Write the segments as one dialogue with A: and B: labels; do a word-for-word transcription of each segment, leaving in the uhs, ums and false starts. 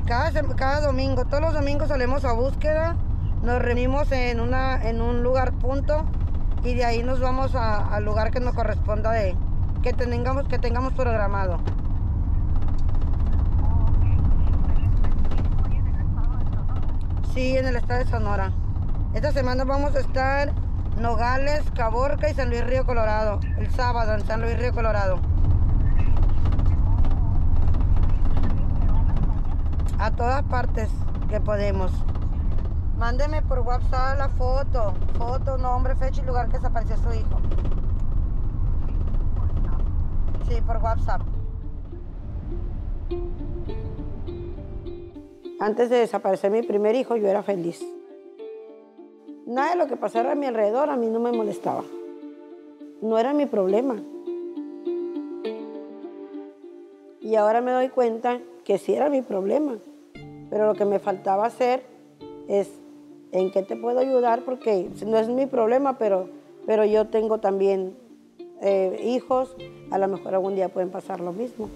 A: Cada, cada domingo, todos los domingos salimos a búsqueda, nos reunimos en, una, en un lugar punto y de ahí nos vamos a, al lugar que nos corresponda de que tengamos, que tengamos programado. Sí, en el estado de Sonora. Esta semana vamos a estar Nogales, Caborca y San Luis Río Colorado. El sábado en San Luis Río Colorado. A todas partes que podemos. Mándeme por WhatsApp la foto. Foto, nombre, fecha y lugar que desapareció su hijo. Sí, por WhatsApp. Antes de desaparecer mi primer hijo, yo era feliz. Nada de lo que pasara a mi alrededor a mí no me molestaba. No era mi problema. Y ahora me doy cuenta que sí era mi problema. Pero lo que me faltaba hacer es en qué te puedo ayudar, porque no es mi problema, pero, pero yo tengo también eh, hijos. A lo mejor algún día pueden pasar lo mismo.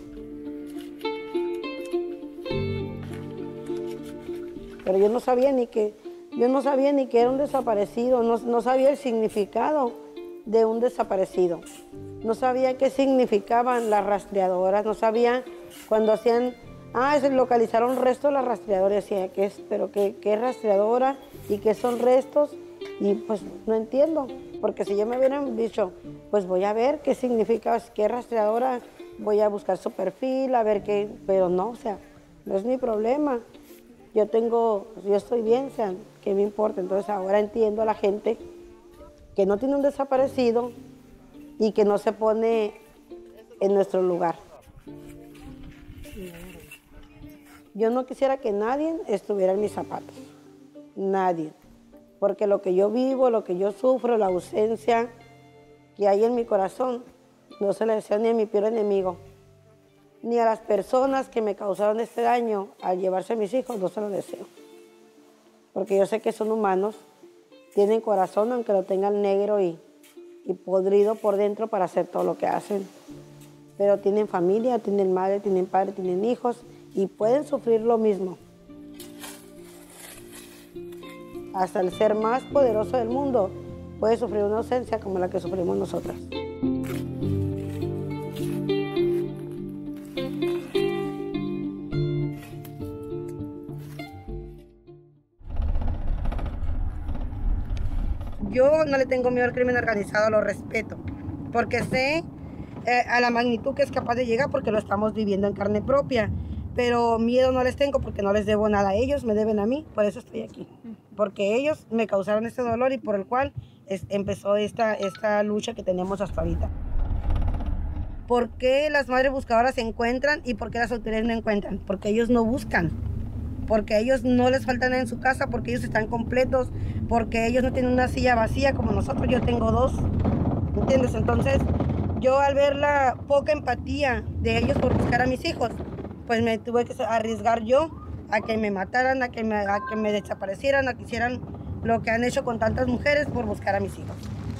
A: Pero yo no sabía ni que, yo no sabía ni que era un desaparecido, no, no sabía el significado de un desaparecido. No sabía qué significaban las rastreadoras, no sabía cuando hacían, ah, se localizaron restos, las rastreadoras, decía, ¿qué es? Pero qué, qué es rastreadora y qué son restos, y pues no entiendo, porque si yo me hubieran dicho, pues voy a ver qué significa, qué es rastreadora, voy a buscar su perfil, a ver qué, pero no, o sea, no es mi problema. Yo tengo, yo estoy bien, o sea, ¿qué me importa? Entonces ahora entiendo a la gente que no tiene un desaparecido y que no se pone en nuestro lugar. Yo no quisiera que nadie estuviera en mis zapatos, nadie, porque lo que yo vivo, lo que yo sufro, la ausencia que hay en mi corazón, no se le deseo ni a mi peor enemigo, ni a las personas que me causaron este daño al llevarse a mis hijos, no se lo deseo. Porque yo sé que son humanos, tienen corazón, aunque lo tengan negro y, y podrido por dentro para hacer todo lo que hacen. Pero tienen familia, tienen madre, tienen padre, tienen hijos y pueden sufrir lo mismo. Hasta el ser más poderoso del mundo puede sufrir una ausencia como la que sufrimos nosotras. Yo no le tengo miedo al crimen organizado, lo respeto, porque sé eh, a la magnitud que es capaz de llegar, porque lo estamos viviendo en carne propia, pero miedo no les tengo porque no les debo nada a ellos, me deben a mí, por eso estoy aquí, porque ellos me causaron este dolor y por el cual es, empezó esta, esta lucha que tenemos hasta ahorita. ¿Por qué las madres buscadoras se encuentran y por qué las autoridades no encuentran? Porque ellos no buscan. Porque a ellos no les falta nada en su casa, porque ellos están completos, porque ellos no tienen una silla vacía como nosotros, yo tengo dos, ¿entiendes? Entonces, yo al ver la poca empatía de ellos por buscar a mis hijos, pues me tuve que arriesgar yo a que me mataran, a que me, a que me desaparecieran, a que hicieran lo que han hecho con tantas mujeres por buscar a mis hijos.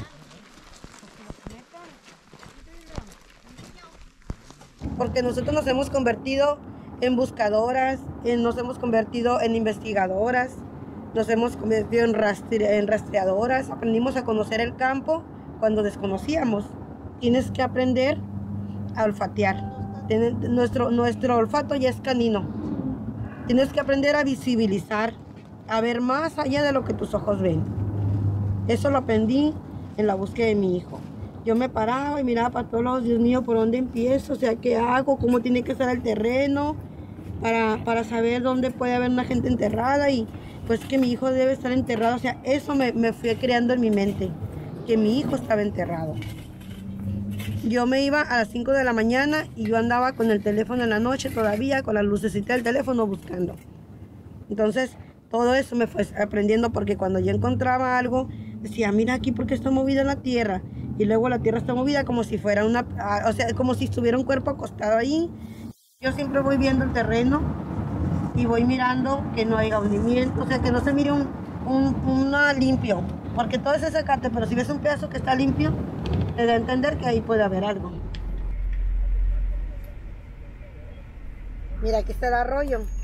A: Porque nosotros nos hemos convertido en buscadoras, en, nos hemos convertido en investigadoras, nos hemos convertido en, rastre, en rastreadoras, aprendimos a conocer el campo cuando desconocíamos. Tienes que aprender a olfatear. Tienes, nuestro, nuestro olfato ya es canino. Tienes que aprender a visibilizar, a ver más allá de lo que tus ojos ven. Eso lo aprendí en la búsqueda de mi hijo. Yo me paraba y miraba para todos lados, Dios mío, ¿por dónde empiezo? O sea, ¿qué hago? ¿Cómo tiene que estar el terreno? Para, para saber dónde puede haber una gente enterrada y pues que mi hijo debe estar enterrado. O sea, eso me, me fui creando en mi mente, que mi hijo estaba enterrado. Yo me iba a las cinco de la mañana y yo andaba con el teléfono en la noche todavía, con la lucecita del teléfono buscando. Entonces, todo eso me fue aprendiendo porque cuando yo encontraba algo, decía, mira aquí porque está movida la tierra. Y luego la tierra está movida como si fuera una, o sea, como si estuviera un cuerpo acostado ahí. Yo siempre voy viendo el terreno y voy mirando que no haya hundimiento, o sea, que no se mire un, un una limpio, porque todo es secarte, pero si ves un pedazo que está limpio, te da a entender que ahí puede haber algo. Mira, aquí está el arroyo.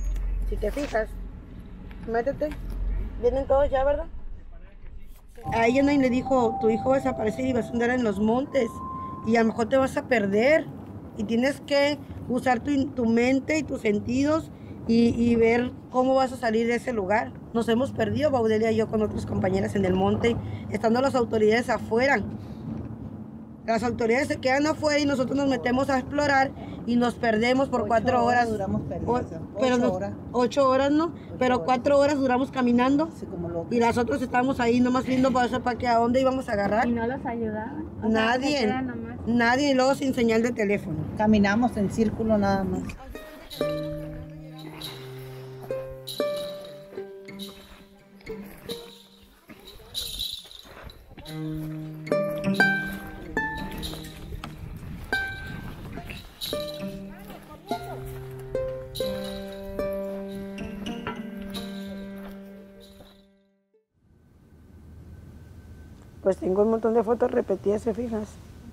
A: Si te fijas, métete. Vienen todos ya, ¿verdad? A ella nadie le dijo, tu hijo va a desaparecer y vas a andar en los montes y a lo mejor te vas a perder y tienes que usar tu, tu mente y tus sentidos y, y ver cómo vas a salir de ese lugar. Nos hemos perdido, Baudelia y yo, con otras compañeras en el monte, estando las autoridades afuera. Las autoridades se quedan afuera y nosotros nos metemos a explorar y nos perdemos por ocho cuatro horas.
B: Duramos perdidos,
A: o, pero ocho nos, horas. Ocho horas, ¿no? Ocho pero horas. Cuatro horas duramos caminando.
B: Sí, como locos.
A: Y las otras estábamos ahí nomás viendo para eso, para que a dónde íbamos a agarrar.
C: ¿Y no los ayudaban? O
A: nadie.
C: Sea,
A: nadie, y luego sin señal de teléfono.
B: Caminamos en círculo nada más.
A: Pues tengo un montón de fotos repetidas, ¿se fijas?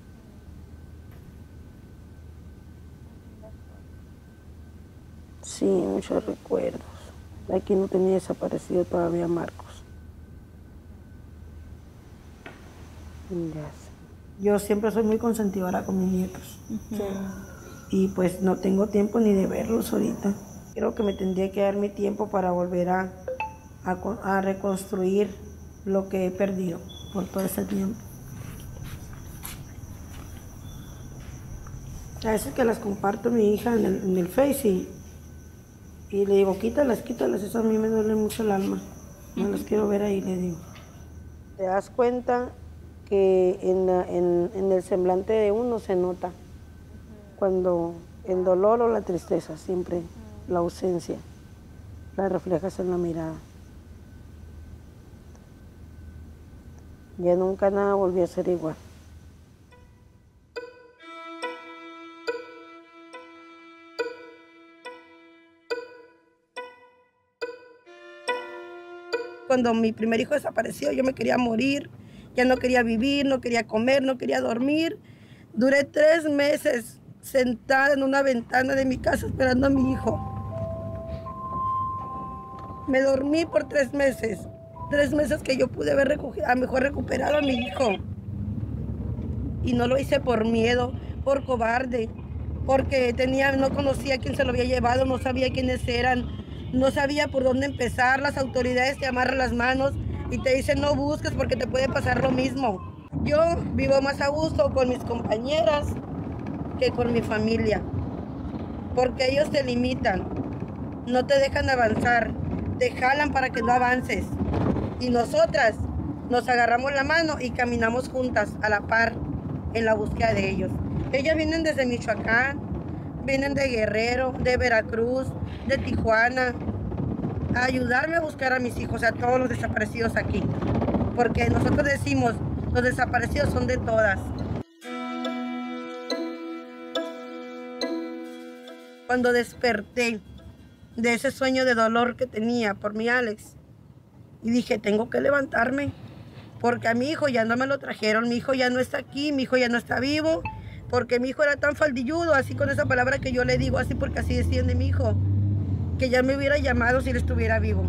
A: Sí, muchos recuerdos. Aquí no tenía desaparecido todavía Marcos. Ya sé. Yo siempre soy muy consentidora con mis nietos. Uh-huh. Sí. Y pues no tengo tiempo ni de verlos ahorita. Creo que me tendría que dar mi tiempo para volver a, a, a reconstruir lo que he perdido por todo ese tiempo. A veces que las comparto a mi hija en el, en el Face y, y le digo, quítalas, quítalas, eso a mí me duele mucho el alma. No las quiero ver ahí, le digo. Te das cuenta que en, la, en, en el semblante de uno se nota cuando el dolor o la tristeza, siempre la ausencia, la reflejas en la mirada. Ya nunca nada volvió a ser igual. Cuando mi primer hijo desapareció, yo me quería morir, ya no quería vivir, no quería comer, no quería dormir. Duré tres meses sentada en una ventana de mi casa esperando a mi hijo. Me dormí por tres meses. Tres meses que yo pude haber recogido, a lo mejor recuperado a mi hijo. Y no lo hice por miedo, por cobarde, porque tenía, no conocía a quién se lo había llevado, no sabía quiénes eran, no sabía por dónde empezar. Las autoridades te amarran las manos y te dicen no busques porque te puede pasar lo mismo. Yo vivo más a gusto con mis compañeras que con mi familia, porque ellos te limitan, no te dejan avanzar, te jalan para que no avances. Y nosotras nos agarramos la mano y caminamos juntas a la par en la búsqueda de ellos. Ellas vienen desde Michoacán, vienen de Guerrero, de Veracruz, de Tijuana, a ayudarme a buscar a mis hijos, a todos los desaparecidos aquí. Porque nosotros decimos, los desaparecidos son de todas. Cuando desperté de ese sueño de dolor que tenía por mi Alex, y dije, tengo que levantarme, porque a mi hijo ya no me lo trajeron, mi hijo ya no está aquí, mi hijo ya no está vivo, porque mi hijo era tan faldilludo, así con esa palabra que yo le digo, así porque así decían de mi hijo, que ya me hubiera llamado si él estuviera vivo.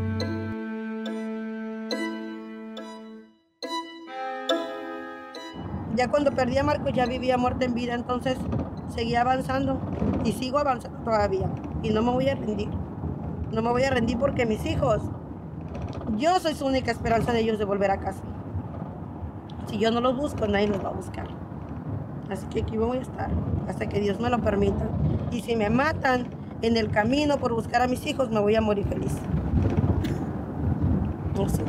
A: Ya cuando perdí a Marcos ya vivía muerta en vida, entonces seguía avanzando y sigo avanzando todavía y no me voy a rendir. No me voy a rendir porque mis hijos, yo soy su única esperanza de ellos de volver a casa. Si yo no los busco, nadie los va a buscar. Así que aquí voy a estar hasta que Dios me lo permita. Y si me matan en el camino por buscar a mis hijos, me voy a morir feliz. No sé.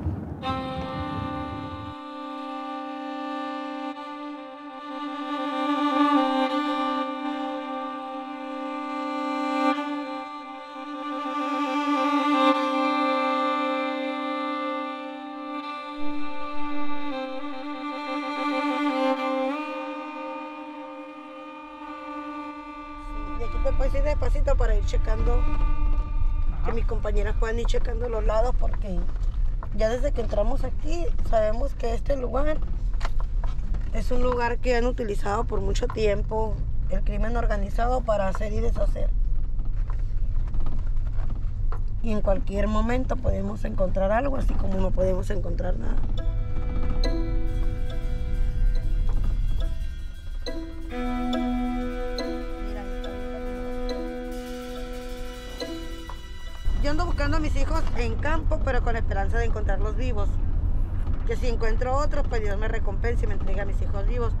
A: Pues ir despacito para ir checando. Ajá. Que mis compañeras puedan ir checando los lados, porque ya desde que entramos aquí sabemos que este lugar es un lugar que han utilizado por mucho tiempo el crimen organizado para hacer y deshacer. y en cualquier momento podemos encontrar algo, así como no podemos encontrar nada. Yo ando buscando a mis hijos en campo, pero con la esperanza de encontrarlos vivos. Que si encuentro otros, pues Dios me recompense y me entregue a mis hijos vivos.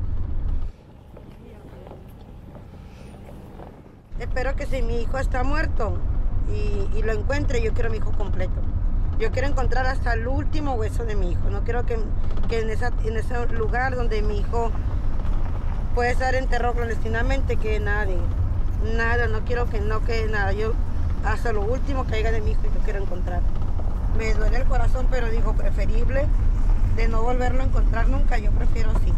A: Espero que si mi hijo está muerto y, y lo encuentre, yo quiero a mi hijo completo. Yo quiero encontrar hasta el último hueso de mi hijo. No quiero que, que en, esa, en ese lugar donde mi hijo puede estar enterrado clandestinamente, que nadie, nada, no quiero que no quede nada. Yo hasta lo último que haya de mi hijo yo quiero encontrar. Me duele el corazón, pero digo, preferible de no volverlo a encontrar nunca, yo prefiero así.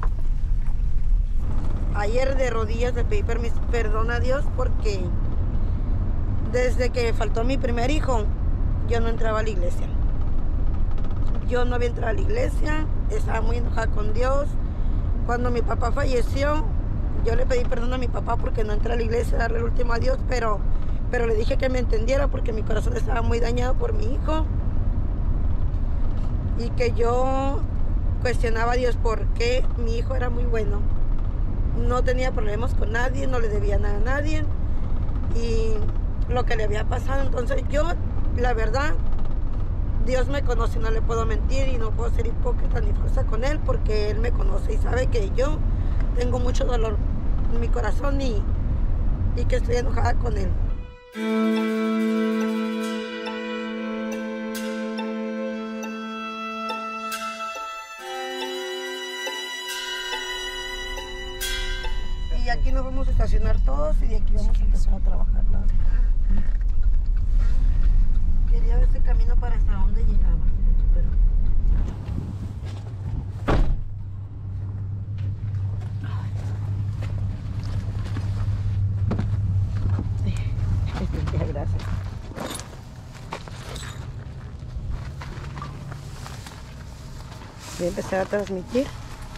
A: Ayer de rodillas le pedí permiso, perdón a Dios porque desde que faltó mi primer hijo, yo no entraba a la iglesia. Yo no había entrado a la iglesia, estaba muy enojada con Dios. Cuando mi papá falleció, yo le pedí perdón a mi papá porque no entré a la iglesia a darle el último adiós, pero, pero le dije que me entendiera porque mi corazón estaba muy dañado por mi hijo. Y que yo cuestionaba a Dios por qué mi hijo era muy bueno. No tenía problemas con nadie, no le debía nada a nadie. Y lo que le había pasado, entonces yo, la verdad, Dios me conoce y no le puedo mentir y no puedo ser hipócrita ni falsa con Él porque Él me conoce y sabe que yo tengo mucho dolor en mi corazón y, y que estoy enojada con Él. Y aquí nos vamos a estacionar todos y de aquí vamos a empezar a trabajar. ¿No? Quería ver este camino para hasta dónde llegaba. Pero... Ay. Gracias. Voy a empezar a transmitir.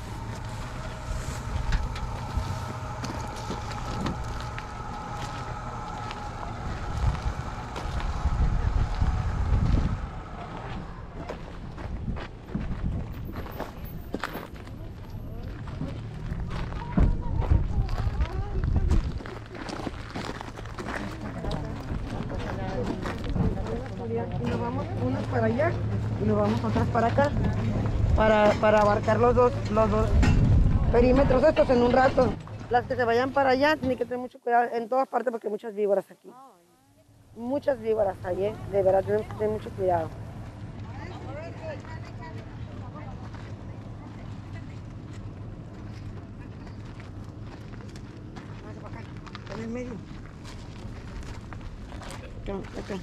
A: Y nos vamos unos para allá y nos vamos otras para acá para, para abarcar los dos, los dos perímetros estos en un rato. Las que se vayan para allá tienen que tener mucho cuidado en todas partes porque hay muchas víboras aquí. Muchas víboras ahí, ¿eh? De verdad tenemos que tener mucho cuidado. En el medio. Acá, acá.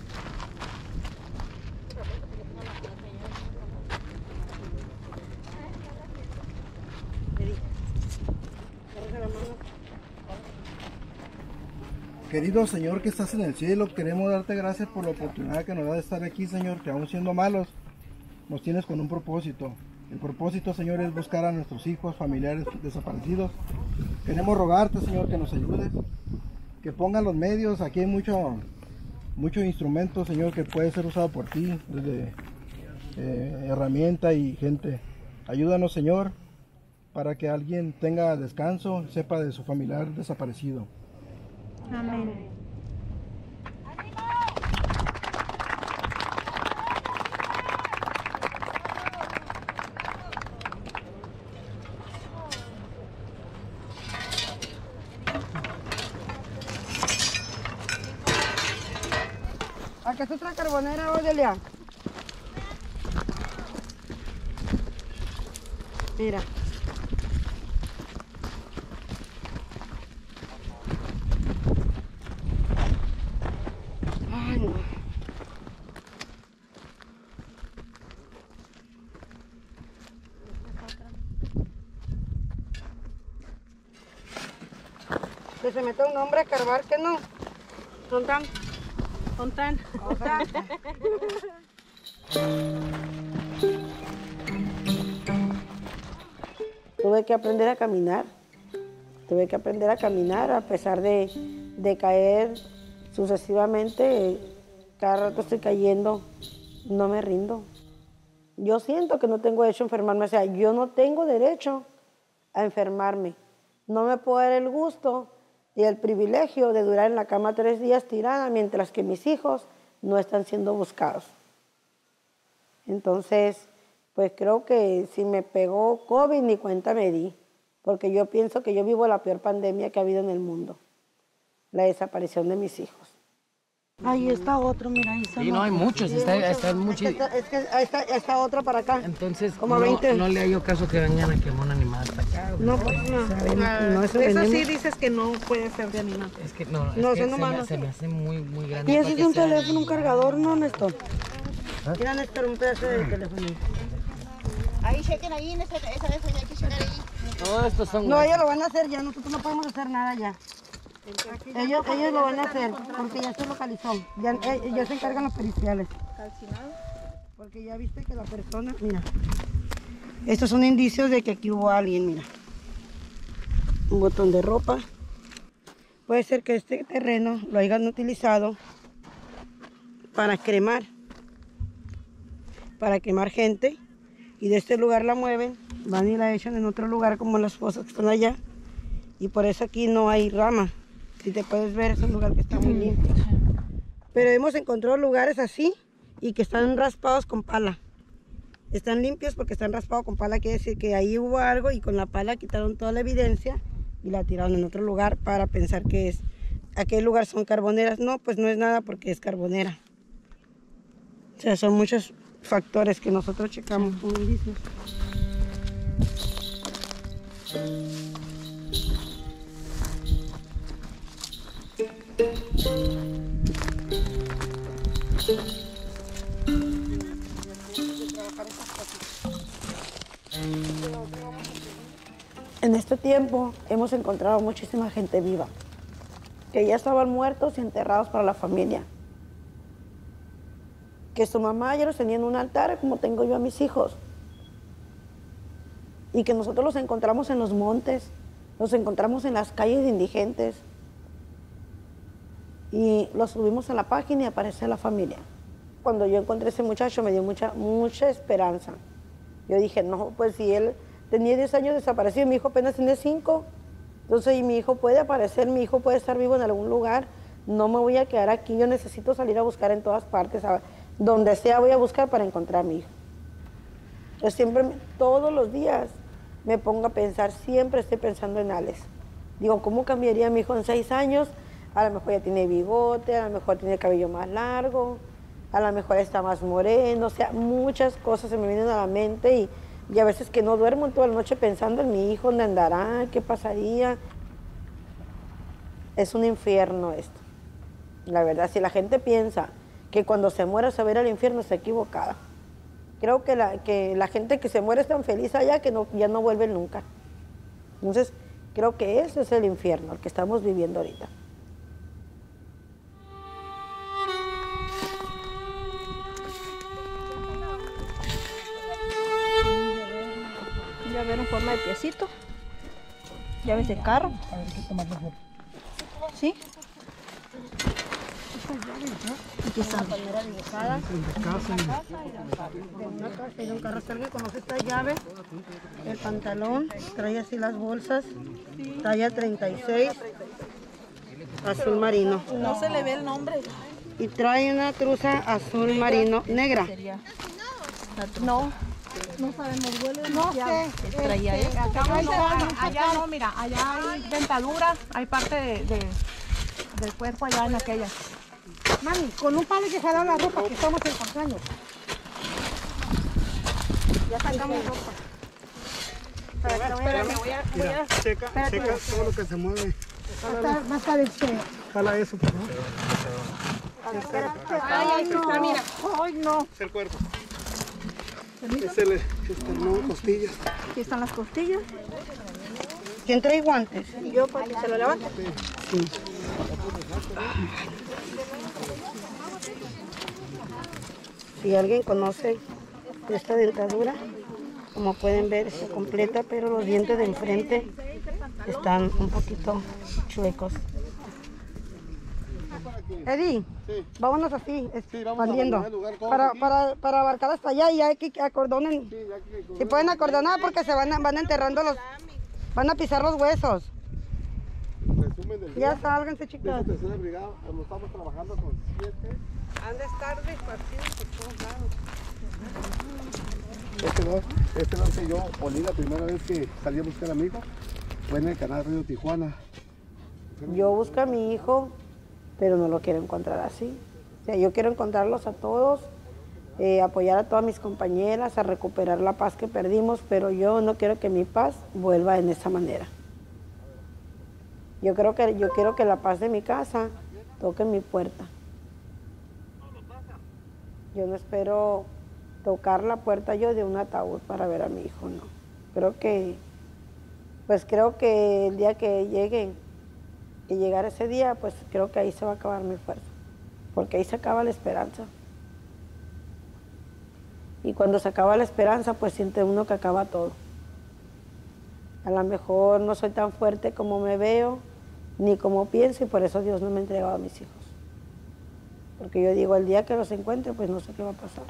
C: Querido Señor que estás en el cielo, queremos darte gracias por la oportunidad que nos da de estar aquí, Señor, que aún siendo malos, nos tienes con un propósito. El propósito, Señor, es buscar a nuestros hijos, familiares desaparecidos. Queremos rogarte, Señor, que nos ayudes, que pongan los medios. Aquí hay mucho, muchos instrumentos, Señor, que puede ser usado por ti, desde eh, herramienta y gente. Ayúdanos, Señor, para que alguien tenga descanso, sepa de su familiar desaparecido.
D: Amén.
A: Acá está otra carbonera, Odelia. Mira. Ay, no. Que se meta un hombre a carvar, que no. Son tan...
D: Son tan.
A: Son tan. Tuve que aprender a caminar. Tuve que aprender a caminar a pesar de, de caer sucesivamente. Cada rato estoy cayendo, no me rindo. Yo siento que no tengo derecho a enfermarme, o sea, yo no tengo derecho a enfermarme. No me puedo dar el gusto y el privilegio de durar en la cama tres días tirada mientras que mis hijos no están siendo buscados. Entonces, pues creo que si me pegó COVID ni cuenta me di, porque yo pienso que yo vivo la peor pandemia que ha habido en el mundo, la desaparición de mis hijos.
B: Ahí está otro, mira, ahí está.
E: Sí, no, hay muchos,
A: Sí,
E: está,
A: muchos.
E: está mucho.
A: Es que, está, es que ahí está, está otro para acá.
E: Entonces,
A: como
E: no,
A: veinte.
E: no le hallo caso que vengan a quemar un animal hasta acá. güey.
A: No, pues no, sabemos
D: Ah,
A: que no, eso
D: eso
A: venimos.
D: sí dices que no puede ser de animal.
E: Es que no, es
A: No,
E: que
A: son
E: se,
A: humanos.
E: me, se me hace muy, muy grande.
A: Y
E: para
A: ese es
E: que
A: un
E: sea-
A: teléfono, un cargador, ¿no, Néstor? Mira, Néstor, un pedazo de teléfono.
F: Ahí chequen ahí, en esa, esa vez hay que checar ahí.
E: Todos estos son
A: No,
E: huesos.
A: ellos lo van a hacer ya, nosotros no podemos hacer nada ya. Ellos, ellos lo van a hacer, porque ya se localizó. Ya, eh, ya se encargan los periciales. Porque ya viste que la persona, mira. Estos son indicios de que aquí hubo alguien, mira. Un botón de ropa. Puede ser que este terreno lo hayan utilizado para cremar. Para quemar gente. Y de este lugar la mueven, van y la echan en otro lugar como las fosas que están allá. Y por eso aquí no hay rama. Si te puedes ver, es un lugar que está muy limpio. Pero hemos encontrado lugares así y que están raspados con pala. Están limpios porque están raspados con pala, quiere decir que ahí hubo algo y con la pala quitaron toda la evidencia y la tiraron en otro lugar para pensar que es. Aquel lugar son carboneras. No, pues no es nada porque es carbonera. O sea, son muchos factores que nosotros checamos como indicios. En este tiempo hemos encontrado muchísima gente viva, que ya estaban muertos y enterrados para la familia. Que su mamá ya los tenía en un altar como tengo yo a mis hijos. Y que nosotros los encontramos en los montes, los encontramos en las calles de indigentes. Y los subimos a la página y aparece la familia. Cuando yo encontré a ese muchacho me dio mucha, mucha esperanza. Yo dije, no, pues si él tenía diez años desaparecido, mi hijo apenas tiene cinco. Entonces, y mi hijo puede aparecer, mi hijo puede estar vivo en algún lugar. No me voy a quedar aquí, yo necesito salir a buscar en todas partes. A, donde sea voy a buscar para encontrar a mi hijo. Yo siempre, todos los días, me pongo a pensar, siempre estoy pensando en Alex. Digo, ¿cómo cambiaría mi hijo en seis años? A lo mejor ya tiene bigote, a lo mejor tiene el cabello más largo, a lo mejor está más moreno, o sea, muchas cosas se me vienen a la mente y, y a veces que no duermo toda la noche pensando en mi hijo, dónde andará, qué pasaría. Es un infierno esto. La verdad, si la gente piensa que cuando se muera se va a ir al infierno, está equivocada. Creo que la, que la gente que se muere es tan feliz allá que no, ya no vuelve nunca. Entonces, creo que ese es el infierno, el que estamos viviendo ahorita.
F: Llavero en forma de piecito. Llaves de carro.
C: A ver, ¿qué tomarle foto?
F: ¿Sí? Aquí están.
C: De casa
A: Una casa y de un carro. ¿Alguien conoce esta llave? El pantalón, trae así las bolsas, talla treinta y seis, azul marino.
F: No se le ve el nombre.
A: Y trae una truza azul marino negra.
F: No. No sabemos, huele no sé. Traía este,
D: Acá no, allá no, mira, allá hay dentaduras, hay parte de, de- del cuerpo allá en aquella.
A: Mami, con un palo que jalar la ropa que estamos encontrando. Ya sacamos ropa.
D: Espérame, voy a, voy a...
C: checa, checa todo lo que se mueve.
A: Va a estar este.
C: Jala eso, por favor.
D: Ay, ahí está, mira.
A: Ay, no.
C: Es el cuerpo. Es el esternón, costillas.
F: Aquí están las costillas.
A: ¿Quién trae guantes?
F: Yo para que se lo levante.
A: Sí. Si alguien conoce esta dentadura, como pueden ver, está completa, pero los dientes de enfrente están un poquito chuecos. Eddie,
C: Sí.
A: vámonos así,
C: Sí, vamos a
A: expandiendo.
C: abandonar el lugar todos
A: para,
C: aquí.
A: para, para abarcar hasta allá y hay que que acordonen.
C: Sí, ya que-
A: Si pueden acordonar porque se van, a- van enterrando los... Van a pisar los huesos.
C: Resumen del día.
A: Ya sálganse,
C: De esta
A: chicas.
C: tercera brigada, como estamos trabajando con siete.
A: Han de estar repartidos por todos lados.
C: Este no, este no que yo olí la primera vez que salí a buscar a mi hijo. Fue en el canal Río Tijuana.
A: Yo busco a mi hijo, pero no lo quiero encontrar así. O sea, yo quiero encontrarlos a todos, eh, apoyar a todas mis compañeras, a recuperar la paz que perdimos, pero yo no quiero que mi paz vuelva en esa manera. Yo creo que yo quiero que la paz de mi casa toque mi puerta. Yo no espero tocar la puerta yo de un ataúd para ver a mi hijo, no. Creo que, pues creo que el día que llegue, que llegar ese día, pues creo que ahí se va a acabar mi fuerza, porque ahí se acaba la esperanza. Y cuando se acaba la esperanza, pues siente uno que acaba todo. A lo mejor no soy tan fuerte como me veo, ni como pienso, y por eso Dios no me ha entregado a mis hijos. Porque yo digo, el día que los encuentre, pues no sé qué va a pasar.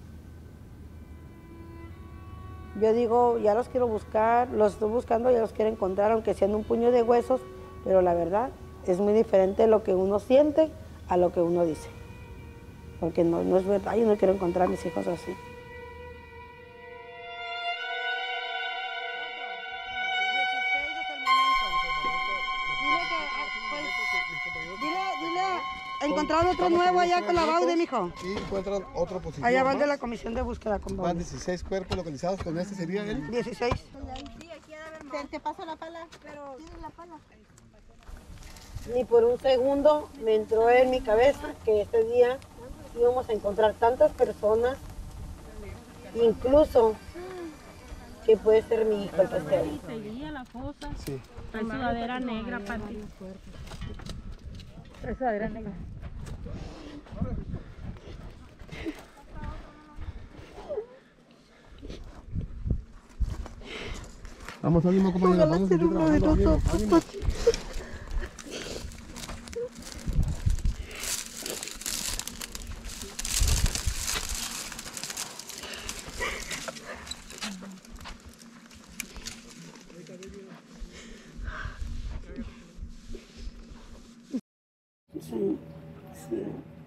A: Yo digo, ya los quiero buscar, los estoy buscando, ya los quiero encontrar, aunque sean un puño de huesos, pero la verdad es muy diferente lo que uno siente a lo que uno dice. Porque no, no es verdad, yo no quiero encontrar a mis hijos así. ¿Encontraron otro nuevo allá con la Baude, mijo?
C: Y encuentran otra posición.
A: Allá van de
C: más.
A: la comisión de búsqueda con
C: Van
A: Baude.
C: dieciséis cuerpos localizados. Con este sería el.
A: dieciséis.
F: Te, te paso la pala. Pero ¿tienes la pala?
A: Ni por un segundo me entró en mi cabeza que ese día íbamos a encontrar tantas personas, incluso que puede ser mi hijo el que esté ahí.
F: Seguía la fosa.
C: Sí.
F: La sudadera negra, Pati.
A: La sudadera negra.
C: Vamos, ánimo, compañeros. Vamos a seguir trabajando. Ánimo, ánimo.
A: Sí, sí.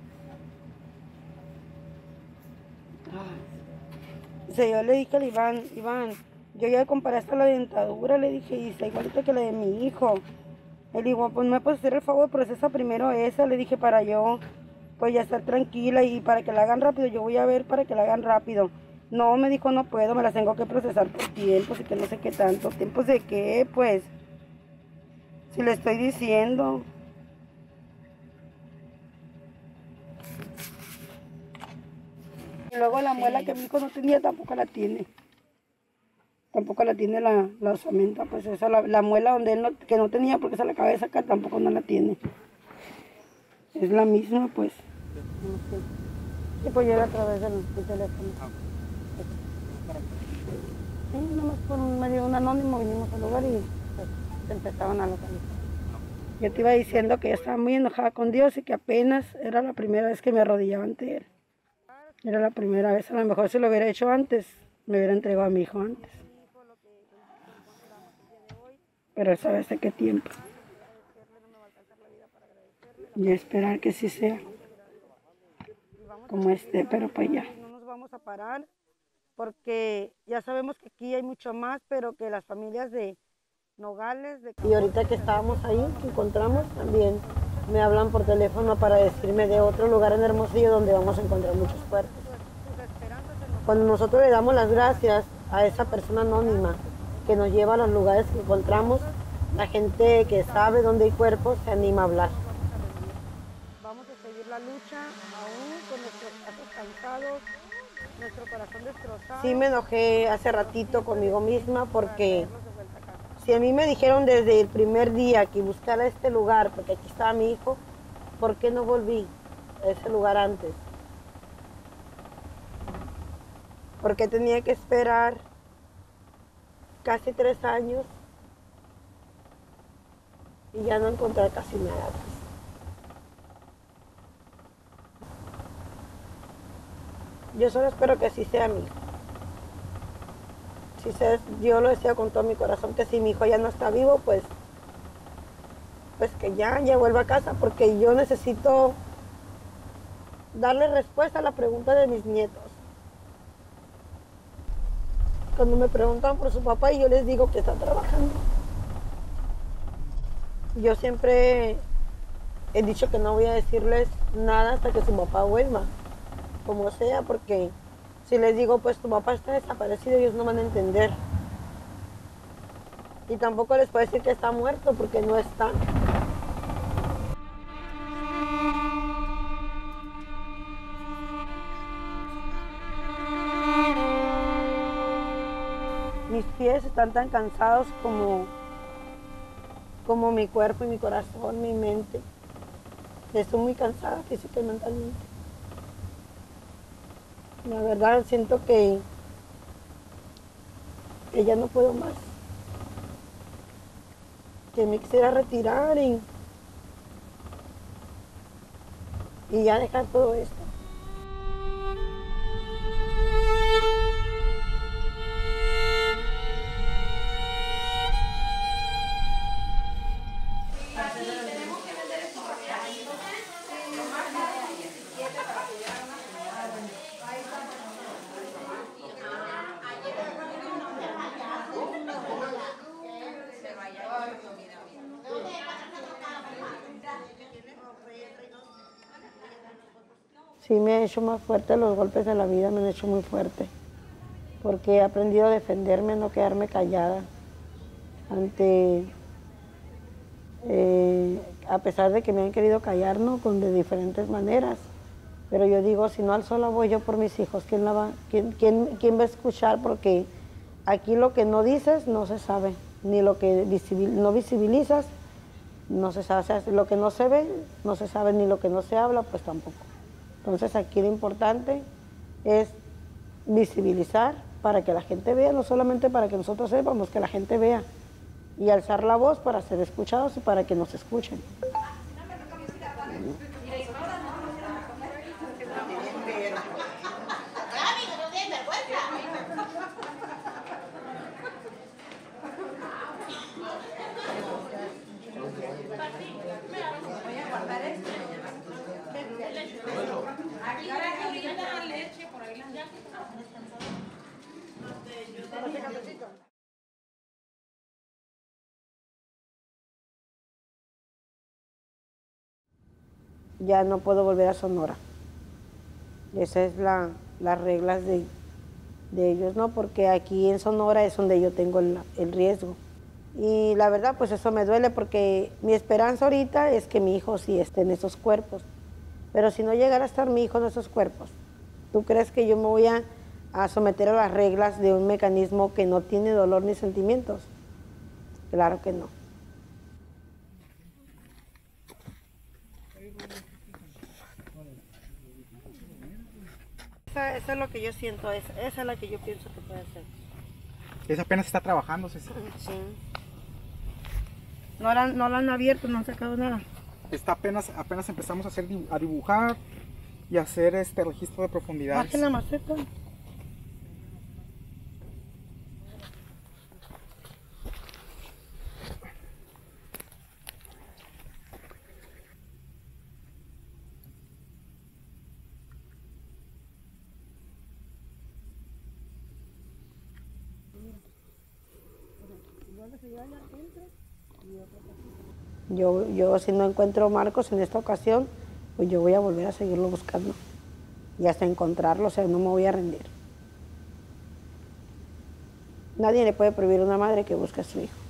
A: Ah. O sea, yo le dije al Iván, Iván, yo ya comparé hasta la dentadura, le dije, y está igualita que la de mi hijo. Él dijo, pues me puedes hacer el favor, procesa primero esa, le dije, para yo, pues ya estar tranquila y para que la hagan rápido, yo voy a ver para que la hagan rápido. No, me dijo, no puedo, me las tengo que procesar por tiempos y que no sé qué tanto. ¿Tiempos de qué? Pues, si le estoy diciendo. Y luego la muela que mi hijo no tenía tampoco la tiene. Tampoco la tiene la, la osamenta, pues esa, la, la muela donde él no, que no tenía porque se la acaba de sacar, tampoco no la tiene. Es la misma, pues. Y pues llega a través del, del teléfono. Sí, nomás por un medio de un anónimo vinimos al lugar y pues, empezaban a localizar. Yo te iba diciendo que yo estaba muy enojada con Dios y que apenas era la primera vez que me arrodillaba ante Él. Era la primera vez, a lo mejor si lo hubiera hecho antes, me hubiera entregado a mi hijo antes. Pero él sabe hasta qué tiempo. Y esperar que sí sea como esté, pero pues ya. No nos vamos a parar porque ya sabemos que aquí hay mucho más, pero que las familias de Nogales... De... Y ahorita que estábamos ahí, que encontramos, también me hablan por teléfono para decirme de otro lugar en Hermosillo donde vamos a encontrar muchos cuerpos. Cuando nosotros le damos las gracias a esa persona anónima que nos lleva a los lugares que encontramos, la gente que sabe dónde hay cuerpos se anima a hablar. Vamos a seguir la lucha, aún con nuestros brazos cansados, nuestro corazón destrozado. Sí me enojé hace ratito conmigo misma porque si a mí me dijeron desde el primer día que buscara este lugar, porque aquí estaba mi hijo, ¿por qué no volví a ese lugar antes? ¿Por qué tenía que esperar casi tres años y ya no encontrar casi nada? Yo solo espero que así sea mi hijo. Si se, yo lo deseo con todo mi corazón, que si mi hijo ya no está vivo, pues, pues que ya, ya vuelva a casa, porque yo necesito darle respuesta a la pregunta de mis nietos. Cuando me preguntan por su papá y yo les digo que está trabajando. Yo siempre he dicho que no voy a decirles nada hasta que su papá vuelva, como sea, porque si les digo, pues tu papá está desaparecido, ellos no van a entender. Y tampoco les puedo decir que está muerto, porque no está. Mis pies están tan cansados como, como mi cuerpo y mi corazón, mi mente. Estoy muy cansada física y mentalmente. La verdad siento que, que ya no puedo más. Que me quisiera retirar y, y ya dejar todo esto. Sí, me ha hecho más fuerte, los golpes de la vida me han hecho muy fuerte, porque he aprendido a defenderme, a no quedarme callada ante, eh, a pesar de que me han querido callar, ¿no? Con de diferentes maneras, pero yo digo, si no alzo la voz yo por mis hijos, ¿quién, la va, quién, quién, quién va a escuchar? Porque aquí lo que no dices no se sabe, ni lo que visibil, no visibilizas no se sabe, o sea, lo que no se ve no se sabe, ni lo que no se habla pues tampoco. Entonces aquí lo importante es visibilizar para que la gente vea, no solamente para que nosotros sepamos, que la gente vea y alzar la voz para ser escuchados y para que nos escuchen. Ya no puedo volver a Sonora. Esa es la, las reglas de, de ellos, ¿no? Porque aquí en Sonora es donde yo tengo el, el riesgo. Y la verdad, pues eso me duele porque mi esperanza ahorita es que mi hijo sí esté en esos cuerpos. Pero si no llegara a estar mi hijo en esos cuerpos, ¿tú crees que yo me voy a, a someter a las reglas de un mecanismo que no tiene dolor ni sentimientos? Claro que no. Esa, esa es lo que yo siento, esa, esa es la que yo pienso que puede ser.
G: Esa apenas está trabajando, Ceci.
A: Sí. No la, no la han abierto, no han sacado nada.
G: Está apenas, apenas empezamos a hacer a dibujar y a hacer este registro de profundidades.
A: Bajen la maceta. Yo, yo si no encuentro Marcos en esta ocasión, pues yo voy a volver a seguirlo buscando y hasta encontrarlo, o sea, no me voy a rendir. Nadie le puede prohibir a una madre que busque a su hijo.